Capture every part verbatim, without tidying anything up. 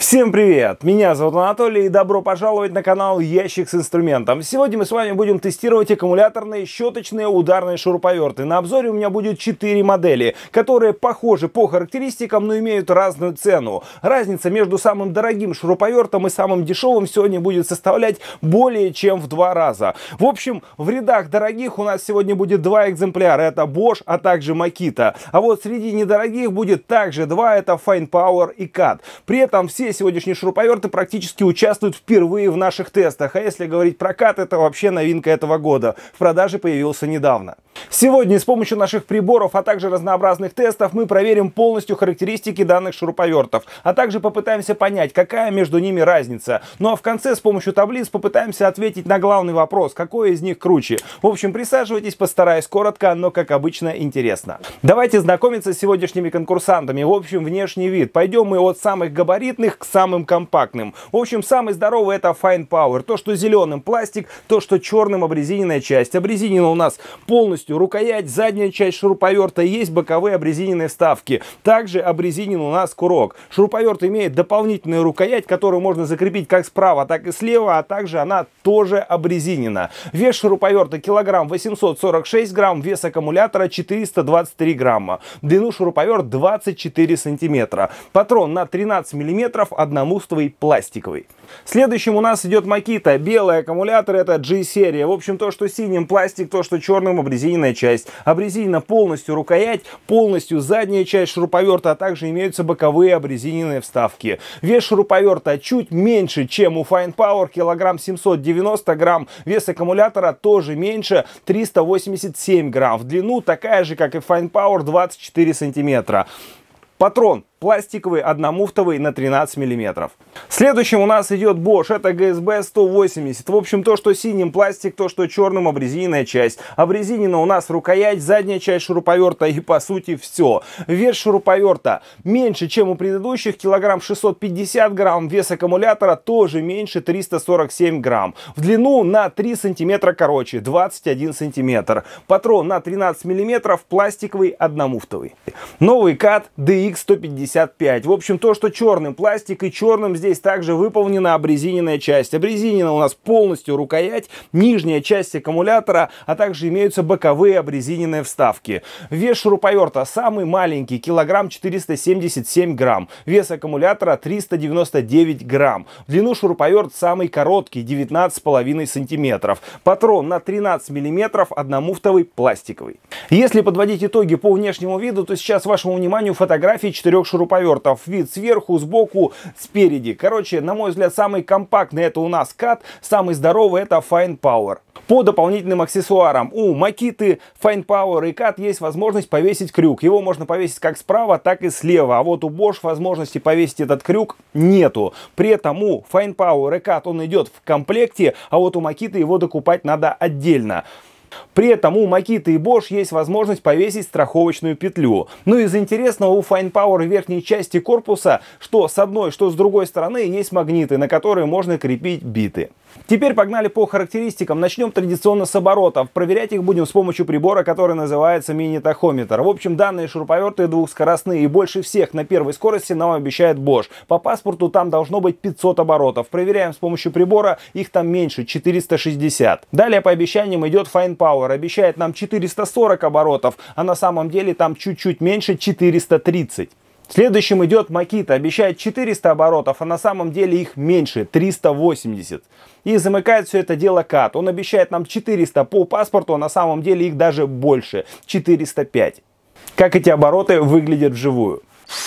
Всем привет! Меня зовут Анатолий и добро пожаловать на канал Ящик с инструментом. Сегодня мы с вами будем тестировать аккумуляторные щеточные ударные шуруповерты. На обзоре у меня будет четыре модели, которые похожи по характеристикам, но имеют разную цену. Разница между самым дорогим шуруповертом и самым дешевым сегодня будет составлять более чем в два раза. В общем, в рядах дорогих у нас сегодня будет два экземпляра. Это Bosch, а также Makita. А вот среди недорогих будет также два. Это Fine Power и кат. При этом все сегодняшние шуруповерты практически участвуют впервые в наших тестах. А если говорить про кат, это вообще новинка этого года. В продаже появился недавно. Сегодня с помощью наших приборов, а также разнообразных тестов мы проверим полностью характеристики данных шуруповертов. А также попытаемся понять, какая между ними разница. Ну а в конце с помощью таблиц попытаемся ответить на главный вопрос, какой из них круче. В общем, присаживайтесь, постараюсь коротко, но как обычно интересно. Давайте знакомиться с сегодняшними конкурсантами. В общем, внешний вид. Пойдем мы от самых габаритных к самым компактным. В общем, самый здоровый это Fine Power. То, что зеленым пластик, то, что черным обрезиненная часть. Обрезинена у нас полностью рукоять, задняя часть шуруповерта, есть боковые обрезиненные вставки. Также обрезинен у нас курок. Шуруповерт имеет дополнительную рукоять, которую можно закрепить как справа, так и слева, а также она тоже обрезинена. Вес шуруповерта килограмм восемьсот сорок шесть грамм, вес аккумулятора четыреста двадцать три грамма. Длину шуруповерт двадцать четыре сантиметра. Патрон на тринадцать миллиметров, одномустовый пластиковый. Следующим у нас идет Makita. Белый аккумулятор это G-серия. В общем, то, что синим пластик, то, что черным обрезиненная часть. Обрезинена полностью рукоять, полностью задняя часть шуруповерта, а также имеются боковые обрезиненные вставки. Вес шуруповерта чуть меньше, чем у Fine Power, килограмм семьсот девяносто грамм. Вес аккумулятора тоже меньше, триста восемьдесят семь грамм. В длину такая же, как и Fine Power, двадцать четыре сантиметра. Патрон пластиковый, одномуфтовый на тринадцать миллиметров. Следующим у нас идет Bosch. Это джи эс би сто восемьдесят. В общем, то, что синим пластик, то, что черным обрезиненная часть. Обрезинена у нас рукоять, задняя часть шуруповерта и по сути все. Вес шуруповерта меньше, чем у предыдущих, килограмм шестьсот пятьдесят грамм. Вес аккумулятора тоже меньше, триста сорок семь грамм. В длину на три сантиметра короче, двадцать один сантиметр. Патрон на тринадцать миллиметров, пластиковый, одномуфтовый. Новый кат ди икс сто пятьдесят пять. В общем, то, что черным пластик, и черным здесь также выполнена обрезиненная часть. Обрезинена у нас полностью рукоять, нижняя часть аккумулятора, а также имеются боковые обрезиненные вставки. Вес шуруповерта самый маленький, килограмм четыреста семьдесят семь грамм. Вес аккумулятора триста девяносто девять грамм. В длину шуруповерт самый короткий, девятнадцать с половиной сантиметров. Патрон на тринадцать миллиметров, одномуфтовый, пластиковый. Если подводить итоги по внешнему виду, то сейчас вашему вниманию фотографии четырех шуруповертов. Вид сверху, сбоку, спереди. Короче, на мой взгляд, самый компактный это у нас кат, самый здоровый это Fine Power. По дополнительным аксессуарам у Makita, Fine Power и кат есть возможность повесить крюк. Его можно повесить как справа, так и слева. А вот у Bosch возможности повесить этот крюк нету. При этом у Fine Power и кат он идет в комплекте, а вот у Makita его докупать надо отдельно. При этом у Makita и Bosch есть возможность повесить страховочную петлю. Ну из интересного у Fine Power в верхней части корпуса, что с одной, что с другой стороны, есть магниты, на которые можно крепить биты. Теперь погнали по характеристикам. Начнем традиционно с оборотов. Проверять их будем с помощью прибора, который называется мини-тахометр. В общем, данные шуруповерты двухскоростные, и больше всех на первой скорости нам обещает Bosch. По паспорту там должно быть пятьсот оборотов. Проверяем с помощью прибора, их там меньше, четыреста шестьдесят. Далее по обещаниям идет Fine Power. Обещает нам четыреста сорок оборотов, а на самом деле там чуть-чуть меньше, четыреста тридцать. Следующим идет Makita. Обещает четыреста оборотов, а на самом деле их меньше, триста восемьдесят. И замыкает все это дело кат. Он обещает нам четыреста по паспорту, а на самом деле их даже больше, четыреста пять. Как эти обороты выглядят вживую?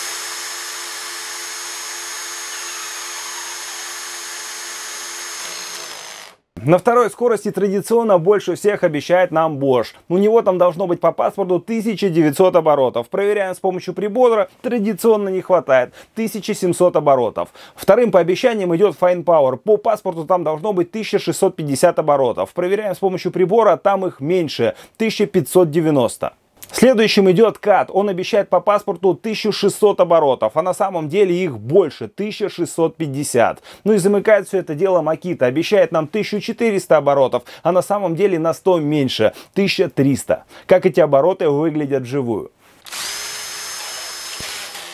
На второй скорости традиционно больше всех обещает нам Bosch. У него там должно быть по паспорту тысяча девятьсот оборотов. Проверяем с помощью прибора, традиционно не хватает, тысяча семьсот оборотов. Вторым по обещаниям идет Fine Power. По паспорту там должно быть тысяча шестьсот пятьдесят оборотов. Проверяем с помощью прибора, там их меньше, тысяча пятьсот девяносто. Следующим идет кат. Он обещает по паспорту тысячу шестьсот оборотов, а на самом деле их больше, тысяча шестьсот пятьдесят. Ну и замыкает все это дело Makita. Обещает нам тысячу четыреста оборотов, а на самом деле на сто меньше, тысяча триста. Как эти обороты выглядят вживую?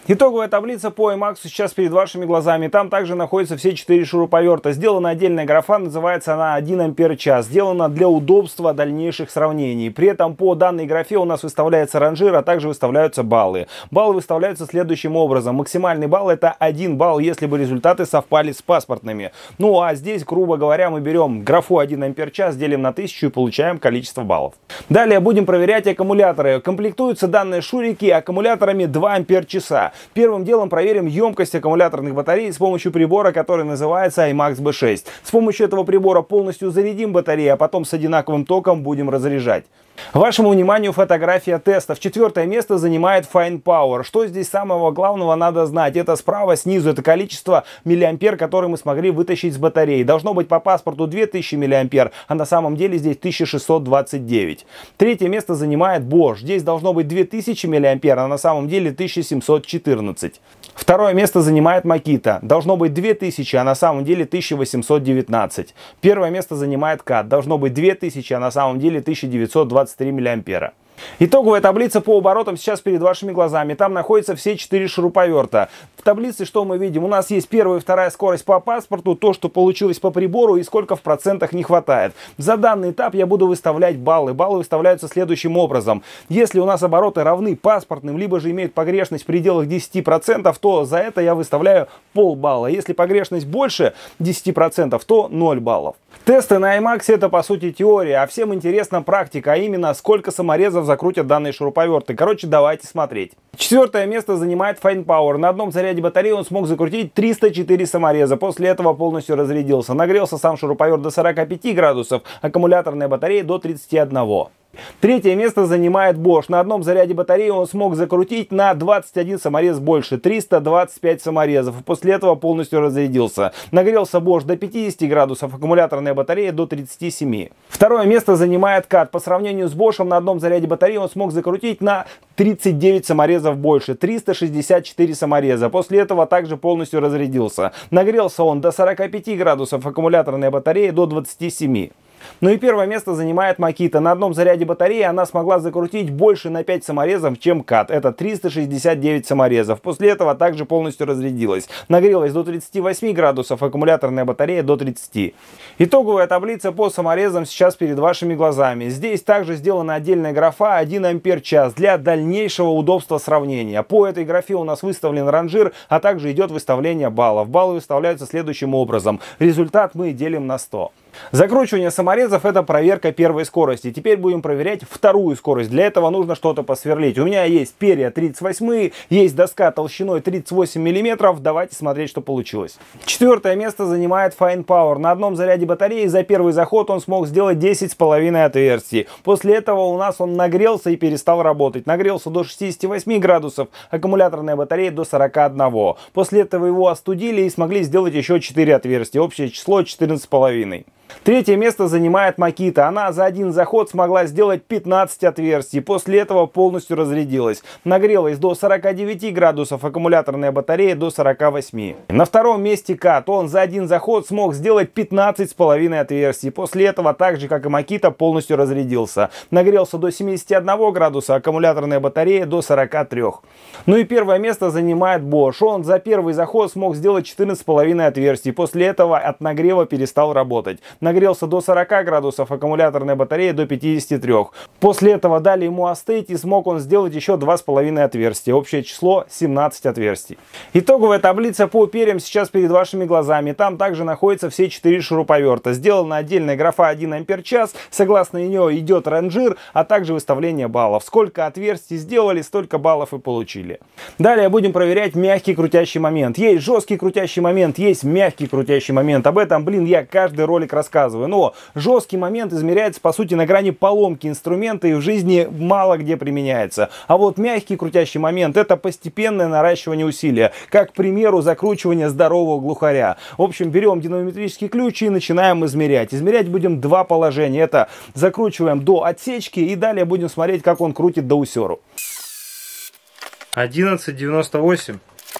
Итоговая таблица по Emax сейчас перед вашими глазами. Там также находятся все четыре шуруповерта. Сделана отдельная графа, называется она один ампер час. Сделана для удобства дальнейших сравнений. При этом по данной графе у нас выставляется ранжир, а также выставляются баллы. Баллы выставляются следующим образом. Максимальный балл — это один балл, если бы результаты совпали с паспортными. Ну а здесь, грубо говоря, мы берем графу один ампер час, делим на тысячу и получаем количество баллов. Далее будем проверять аккумуляторы. Комплектуются данные шурики аккумуляторами два ампер часа. Первым делом проверим емкость аккумуляторных батарей с помощью прибора, который называется Emax би шесть. С помощью этого прибора полностью зарядим батареи, а потом с одинаковым током будем разряжать. Вашему вниманию фотография тестов. Четвертое место занимает Fine Power. Что здесь самого главного надо знать? Это справа, снизу, это количество миллиампер, которые мы смогли вытащить с батареи. Должно быть по паспорту две тысячи миллиампер, а на самом деле здесь тысяча шестьсот двадцать девять. Третье место занимает Bosch. Здесь должно быть две тысячи миллиампер, а на самом деле тысяча семьсот четырнадцать. Второе место занимает Makita. Должно быть две тысячи, а на самом деле тысяча восемьсот девятнадцать. Первое место занимает кат. Должно быть две тысячи, а на самом деле тысяча девятьсот двадцать три миллиампера. Итоговая таблица по оборотам сейчас перед вашими глазами. Там находятся все четыре шуруповерта. В таблице что мы видим? У нас есть первая и вторая скорость по паспорту, то, что получилось по прибору и сколько в процентах не хватает. За данный этап я буду выставлять баллы. Баллы выставляются следующим образом. Если у нас обороты равны паспортным, либо же имеют погрешность в пределах десяти процентов, то за это я выставляю полбалла. Если погрешность больше десяти процентов, то ноль баллов. Тесты на Emax — это по сути теория, а всем интересна практика, а именно сколько саморезов закрутят данные шуруповерты. Короче, давайте смотреть. Четвертое место занимает Fine Power. На одном заряде батареи он смог закрутить триста четыре самореза. После этого полностью разрядился. Нагрелся сам шуруповерт до сорока пяти градусов, аккумуляторная батарея до тридцати одного. Третье место занимает Bosch. На одном заряде батареи он смог закрутить на двадцать один саморез больше, триста двадцать пять саморезов. После этого полностью разрядился. Нагрелся Bosch до пятидесяти градусов, аккумуляторная батарея до тридцати семи. Второе место занимает кат. По сравнению с Bosch на одном заряде батареи он смог закрутить на тридцать девять саморезов больше, триста шестьдесят четыре самореза. После этого также полностью разрядился. Нагрелся он до сорока пяти градусов, аккумуляторная батарея до двадцати семи. Ну и первое место занимает Makita. На одном заряде батареи она смогла закрутить больше на пять саморезов, чем кат. Это триста шестьдесят девять саморезов. После этого также полностью разрядилась. Нагрелась до тридцати восьми градусов, аккумуляторная батарея до тридцати. Итоговая таблица по саморезам сейчас перед вашими глазами. Здесь также сделана отдельная графа один ампер час для дальнейшего удобства сравнения. По этой графе у нас выставлен ранжир, а также идет выставление баллов. Баллы выставляются следующим образом. Результат мы делим на сто. Закручивание саморезов — это проверка первой скорости. Теперь будем проверять вторую скорость. Для этого нужно что-то посверлить. У меня есть перья тридцать восемь, есть доска толщиной тридцать восемь миллиметров. Давайте смотреть, что получилось. Четвертое место занимает Fine Power. На одном заряде батареи за первый заход он смог сделать десять с половиной отверстий. После этого у нас он нагрелся и перестал работать. Нагрелся до шестидесяти восьми градусов, аккумуляторная батарея до сорока одного. После этого его остудили и смогли сделать еще четыре отверстия. Общее число четырнадцать с половиной. Третье место занимает Makita. Она за один заход смогла сделать пятнадцать отверстий. После этого полностью разрядилась. Нагрелась до сорока девяти градусов, аккумуляторная батарея до сорока восьми. На втором месте кат. Он за один заход смог сделать пятнадцать с половиной отверстий. После этого, так же как и Makita, полностью разрядился. Нагрелся до семидесяти одного градуса, аккумуляторная батарея до сорока трёх. Ну и первое место занимает Bosch. Он за первый заход смог сделать четырнадцать с половиной отверстий. После этого от нагрева перестал работать. Нагрелся до сорока градусов, аккумуляторная батарея до пятидесяти трёх. После этого дали ему остыть и смог он сделать еще два с половиной отверстия. Общее число семнадцать отверстий. Итоговая таблица по перьям сейчас перед вашими глазами. Там также находятся все четыре шуруповерта. Сделана отдельная графа один ампер час. Согласно нее идет ранжир, а также выставление баллов. Сколько отверстий сделали, столько баллов и получили. Далее будем проверять мягкий крутящий момент. Есть жесткий крутящий момент, есть мягкий крутящий момент. Об этом, блин, я каждый ролик рассказываю. рассказываю. Но жесткий момент измеряется, по сути, на грани поломки инструмента и в жизни мало где применяется. А вот мягкий крутящий момент — это постепенное наращивание усилия. Как, к примеру, закручивание здорового глухаря. В общем, берем динамометрический ключ и начинаем измерять. Измерять будем два положения. Это закручиваем до отсечки и далее будем смотреть, как он крутит до усеру. одиннадцать девяносто восемь.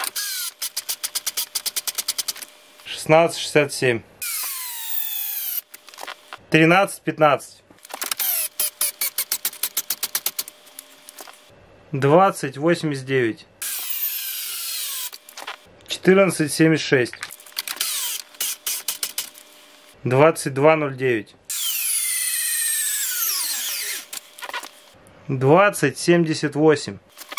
шестнадцать шестьдесят семь. тринадцать пятнадцать. двадцать восемьдесят девять. четырнадцать семьдесят шесть. двадцать два ноль девять. двадцать семьдесят восемь.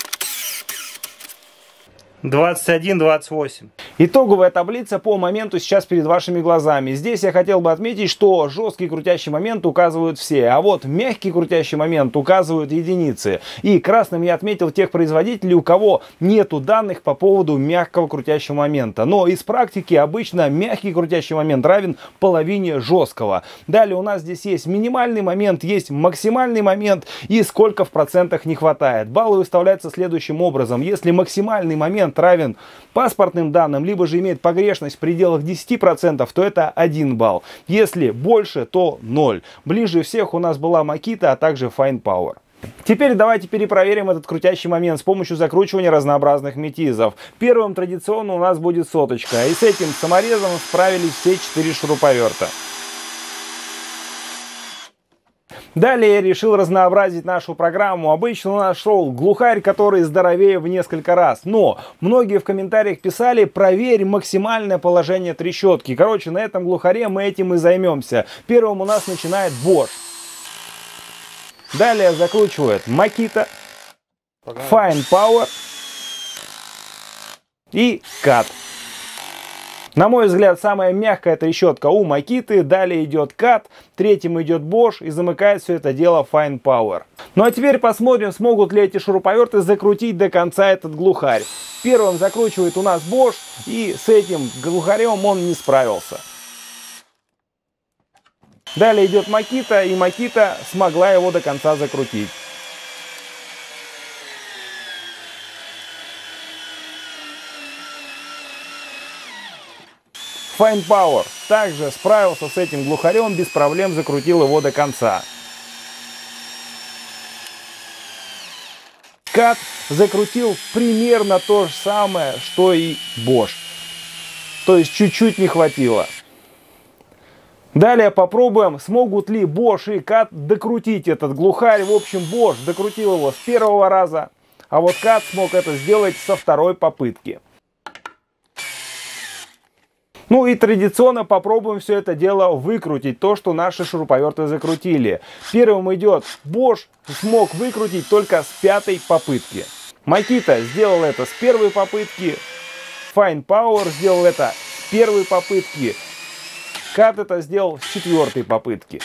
двадцать один двадцать восемь. Итоговая таблица по моменту сейчас перед вашими глазами. Здесь я хотел бы отметить, что жесткий крутящий момент указывают все, а вот мягкий крутящий момент указывают единицы. И красным я отметил тех производителей, у кого нету данных по поводу мягкого крутящего момента. Но из практики обычно мягкий крутящий момент равен половине жесткого. Далее у нас здесь есть минимальный момент, есть максимальный момент и сколько в процентах не хватает. Баллы выставляются следующим образом. Если максимальный момент равен паспортным данным, либо же имеет погрешность в пределах десяти процентов, то это один балл. Если больше, то ноль. Ближе всех у нас была Makita, а также Fine Power. Теперь давайте перепроверим этот крутящий момент с помощью закручивания разнообразных метизов. Первым традиционно у нас будет соточка. И с этим саморезом справились все четыре шуруповерта. Далее я решил разнообразить нашу программу. Обычно у нас шел глухарь, который здоровее в несколько раз. Но многие в комментариях писали: проверь максимальное положение трещотки. Короче, на этом глухаре мы этим и займемся. Первым у нас начинает Bosch. Далее закручивает Makita, Fine Power и Cat. На мой взгляд, самая мягкая трещотка у Makita, далее идет Cat, третьим идет Bosch и замыкает все это дело Fine Power. Ну а теперь посмотрим, смогут ли эти шуруповерты закрутить до конца этот глухарь. Первым закручивает у нас Bosch, и с этим глухарем он не справился. Далее идет Makita, и Makita смогла его до конца закрутить. Fine Power также справился с этим глухарем, без проблем закрутил его до конца. Cat закрутил примерно то же самое, что и Bosch. То есть чуть-чуть не хватило. Далее попробуем, смогут ли Bosch и Cat докрутить этот глухарь. В общем, Bosch докрутил его с первого раза, а вот Cat смог это сделать со второй попытки. Ну и традиционно попробуем все это дело выкрутить, то, что наши шуруповерты закрутили. Первым идет Bosch, смог выкрутить только с пятой попытки. Makita сделал это с первой попытки. Fine Power сделал это с первой попытки. Cat это сделал с четвертой попытки.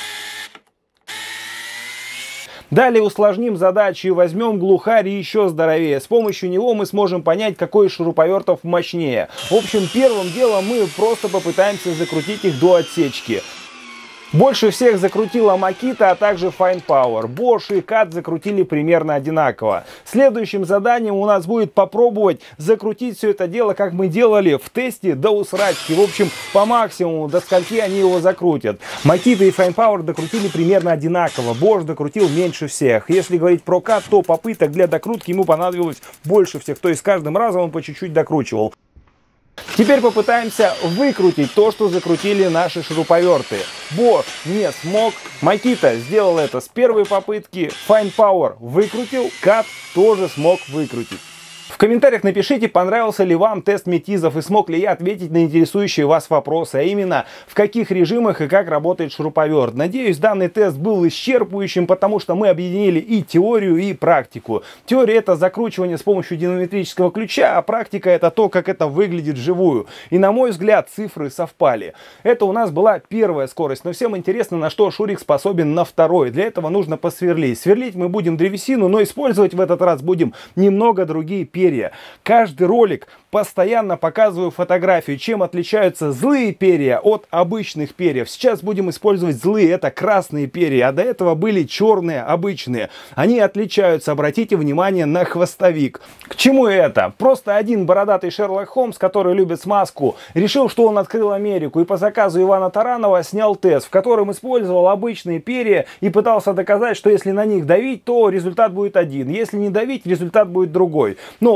Далее усложним задачу и возьмем глухарь еще здоровее. С помощью него мы сможем понять, какой из шуруповертов мощнее. В общем, первым делом мы просто попытаемся закрутить их до отсечки. Больше всех закрутила Makita, а также Fine Power. Bosch и Cat закрутили примерно одинаково. Следующим заданием у нас будет попробовать закрутить все это дело, как мы делали в тесте, до усрачки. В общем, по максимуму, до скольки они его закрутят. Makita и Fine Power докрутили примерно одинаково. Bosch докрутил меньше всех. Если говорить про Cat, то попыток для докрутки ему понадобилось больше всех. То есть с каждым разом он по чуть-чуть докручивал. Теперь попытаемся выкрутить то, что закрутили наши шуруповерты. Bosch не смог, Makita сделал это с первой попытки, Fine Power выкрутил, Cat тоже смог выкрутить. В комментариях напишите, понравился ли вам тест метизов и смог ли я ответить на интересующие вас вопросы, а именно в каких режимах и как работает шуруповерт. Надеюсь, данный тест был исчерпывающим, потому что мы объединили и теорию, и практику. Теория — это закручивание с помощью динамометрического ключа, а практика — это то, как это выглядит вживую. И на мой взгляд, цифры совпали. Это у нас была первая скорость, но всем интересно, на что Шурик способен на второй. Для этого нужно посверлить. Сверлить мы будем древесину, но использовать в этот раз будем немного другие перья. Каждый ролик постоянно показываю фотографию, чем отличаются злые перья от обычных перьев. Сейчас будем использовать злые, это красные перья, а до этого были черные, обычные. Они отличаются, обратите внимание на хвостовик. К чему это? Просто один бородатый Шерлок Холмс, который любит смазку, решил, что он открыл Америку, и по заказу Ивана Таранова снял тест, в котором использовал обычные перья и пытался доказать, что если на них давить, то результат будет один. Если не давить, результат будет другой. Но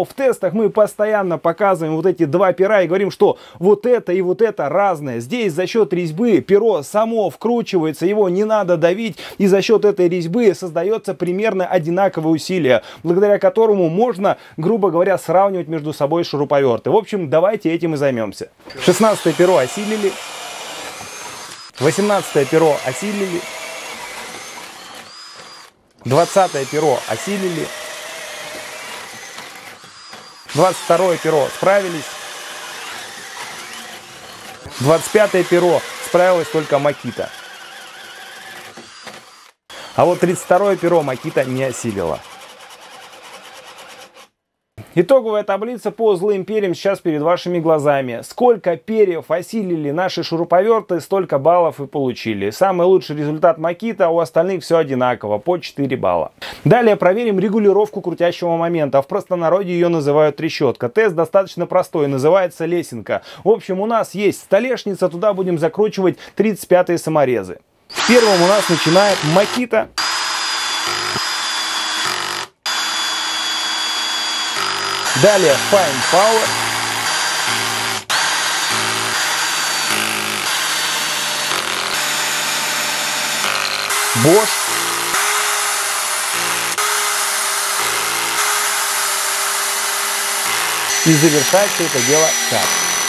в тестах мы постоянно показываем вот эти два пера и говорим, что вот это и вот это разное. Здесь за счет резьбы перо само вкручивается, его не надо давить, и за счет этой резьбы создается примерно одинаковое усилие, благодаря которому можно, грубо говоря, сравнивать между собой шуруповерты. В общем, давайте этим и займемся. шестнадцатое перо осилили, восемнадцатое перо осилили, двадцатое перо осилили, двадцать второе перо справились, двадцать пятое перо справилась только Makita. А вот тридцать второе перо Makita не осилила. Итоговая таблица по злым перьям сейчас перед вашими глазами. Сколько перьев осилили наши шуруповерты, столько баллов и получили. Самый лучший результат Makita, у остальных все одинаково, по четыре балла. Далее проверим регулировку крутящего момента. В простонародье ее называют трещотка. Тест достаточно простой, называется лесенка. В общем, у нас есть столешница, туда будем закручивать тридцать пятые саморезы. Первым у нас начинает Makita. Далее Fine Power. Bosch. И завершает все это дело Cat.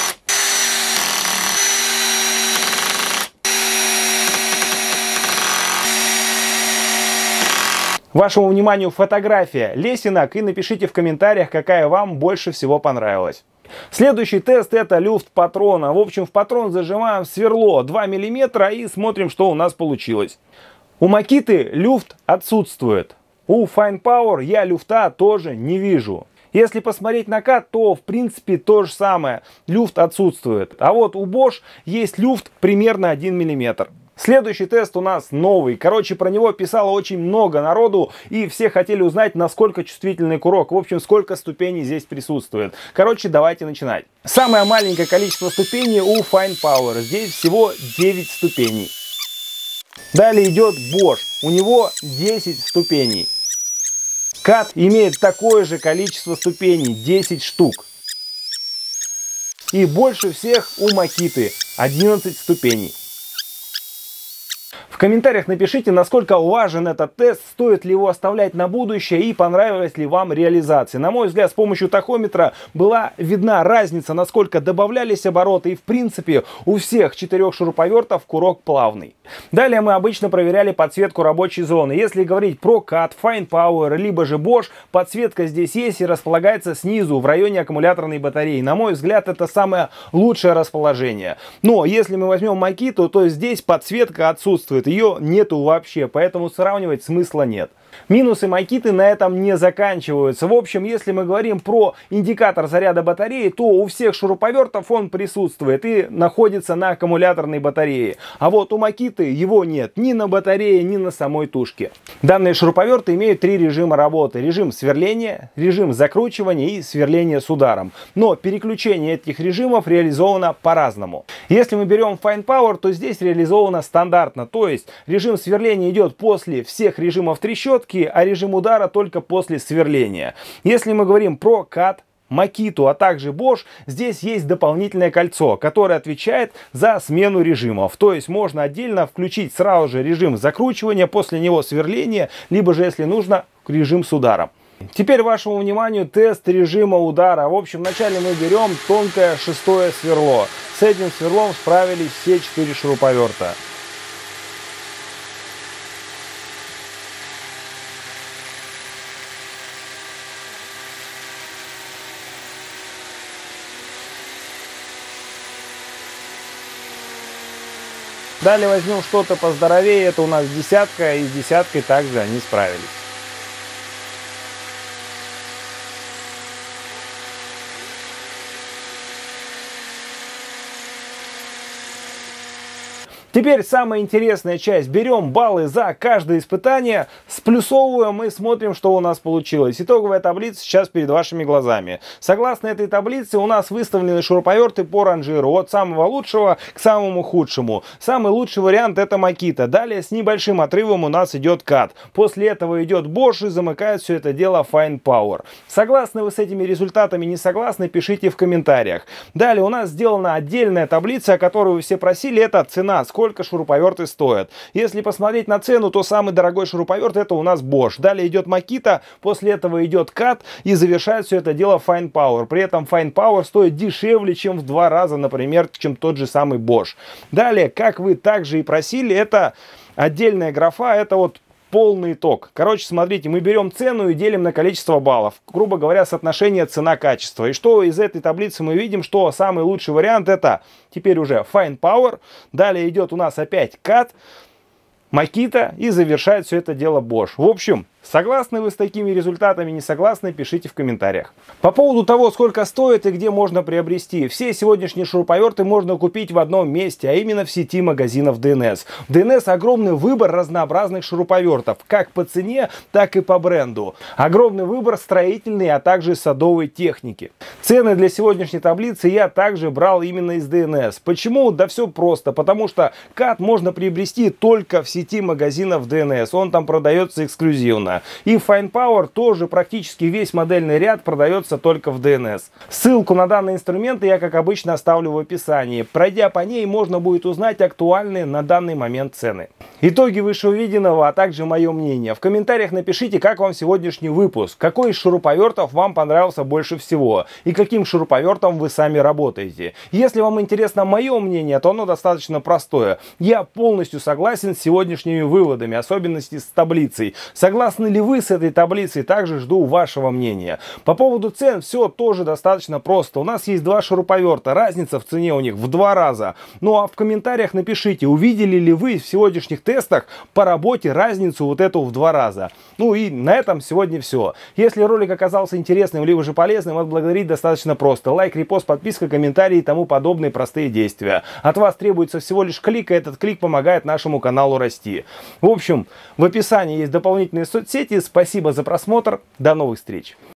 Вашему вниманию фотография лесенок, и напишите в комментариях, какая вам больше всего понравилась. Следующий тест — это люфт патрона. В общем, в патрон зажимаем сверло два миллиметра и смотрим, что у нас получилось. У Makita люфт отсутствует. У Fine Power я люфта тоже не вижу. Если посмотреть на Cat, то в принципе то же самое. Люфт отсутствует. А вот у Bosch есть люфт примерно один миллиметр. Следующий тест у нас новый. Короче, про него писало очень много народу, и все хотели узнать, насколько чувствительный курок. В общем, сколько ступеней здесь присутствует. Короче, давайте начинать. Самое маленькое количество ступеней у Fine Power. Здесь всего девять ступеней. Далее идет Bosch. У него десять ступеней. Cat имеет такое же количество ступеней, десять штук. И больше всех у Makita одиннадцать ступеней. В комментариях напишите, насколько важен этот тест, стоит ли его оставлять на будущее и понравилась ли вам реализация. На мой взгляд, с помощью тахометра была видна разница, насколько добавлялись обороты, и в принципе у всех четырех шуруповертов курок плавный. Далее мы обычно проверяли подсветку рабочей зоны. Если говорить про Cat, Fine Power, либо же Bosch, подсветка здесь есть и располагается снизу, в районе аккумуляторной батареи. На мой взгляд, это самое лучшее расположение. Но если мы возьмем Makita, то здесь подсветка отсутствует. Ее нету вообще, поэтому сравнивать смысла нет. Минусы Makita на этом не заканчиваются. В общем, если мы говорим про индикатор заряда батареи, то у всех шуруповертов он присутствует и находится на аккумуляторной батарее. А вот у Makita его нет ни на батарее, ни на самой тушке. Данные шуруповерты имеют три режима работы. Режим сверления, режим закручивания и сверления с ударом. Но переключение этих режимов реализовано по-разному. Если мы берем Fine Power, то здесь реализовано стандартно. То есть режим сверления идет после всех режимов трещотки, а режим удара только после сверления. Если мы говорим про Cat, Makita, а также Bosch, здесь есть дополнительное кольцо, которое отвечает за смену режимов. То есть можно отдельно включить сразу же режим закручивания, после него сверления, либо же, если нужно, режим с ударом. Теперь вашему вниманию тест режима удара. В общем, вначале мы берем тонкое шестое сверло. С этим сверлом справились все четыре шуруповерта. Далее возьмем что-то поздоровее, это у нас десятка, и с десяткой также они справились. Теперь самая интересная часть. Берем баллы за каждое испытание, сплюсовываем и смотрим, что у нас получилось. Итоговая таблица сейчас перед вашими глазами. Согласно этой таблице у нас выставлены шуруповерты по ранжиру. От самого лучшего к самому худшему. Самый лучший вариант — это Makita. Далее с небольшим отрывом у нас идет Cat. После этого идет Bosch и замыкает все это дело Fine Power. Согласны вы с этими результатами, не согласны, пишите в комментариях. Далее у нас сделана отдельная таблица, о которой вы все просили. Это цена, сколько шуруповерты стоят. Если посмотреть на цену, то самый дорогой шуруповерт — это у нас Bosch. Далее идет Makita, после этого идет Cat и завершает все это дело Fine Power. При этом Fine Power стоит дешевле, чем в два раза, например, чем тот же самый Bosch. Далее, как вы также и просили, это отдельная графа, это вот полный итог. Короче, смотрите, мы берем цену и делим на количество баллов. Грубо говоря, соотношение цена-качество. И что из этой таблицы мы видим, что самый лучший вариант — это теперь уже Fine Power. Далее идет у нас опять Cat, Makita и завершает все это дело Bosch. В общем, согласны вы с такими результатами, не согласны, пишите в комментариях. По поводу того, сколько стоит и где можно приобрести. Все сегодняшние шуруповерты можно купить в одном месте, а именно в сети магазинов ди эн эс. В ди эн эс огромный выбор разнообразных шуруповертов, как по цене, так и по бренду. Огромный выбор строительной, а также садовой техники. Цены для сегодняшней таблицы я также брал именно из ди эн эс. Почему? Да все просто. Потому что Cat можно приобрести только в сети магазинов ди эн эс. Он там продается эксклюзивно. И Fine Power тоже практически весь модельный ряд продается только в ди эн эс. Ссылку на данные инструменты я, как обычно, оставлю в описании. Пройдя по ней, можно будет узнать актуальные на данный момент цены. Итоги вышеувиденного, а также мое мнение. В комментариях напишите, как вам сегодняшний выпуск, какой из шуруповертов вам понравился больше всего и каким шуруповертом вы сами работаете. Если вам интересно мое мнение, то оно достаточно простое. Я полностью согласен с сегодняшними выводами, особенности с таблицей. Согласны ли вы с этой таблицей? Также жду вашего мнения. По поводу цен все тоже достаточно просто. У нас есть два шуруповерта. Разница в цене у них в два раза. Ну а в комментариях напишите, увидели ли вы в сегодняшних тестах по работе разницу вот эту в два раза. Ну и на этом сегодня все. Если ролик оказался интересным либо же полезным, отблагодарить достаточно просто. Лайк, репост, подписка, комментарии и тому подобные простые действия. От вас требуется всего лишь клик, и этот клик помогает нашему каналу расти. В общем, в описании есть дополнительные соцсети. Спасибо за просмотр. До новых встреч.